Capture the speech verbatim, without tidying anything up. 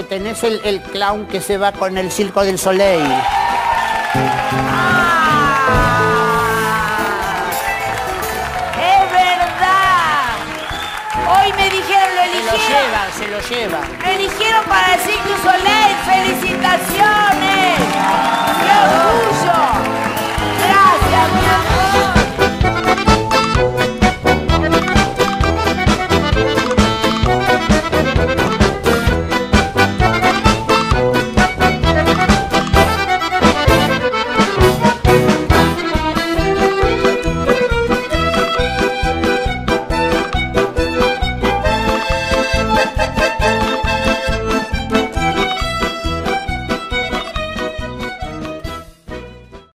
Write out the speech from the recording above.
tenés el, el clown que se va con el Circo del Soleil. ¡Es verdad! Hoy me dijeron, lo eligieron. Se lo llevan, se lo llevan. Me eligieron para el Cirque du Soleil. ¡Felicitaciones! ¡Qué orgullo! Gracias, mi amor.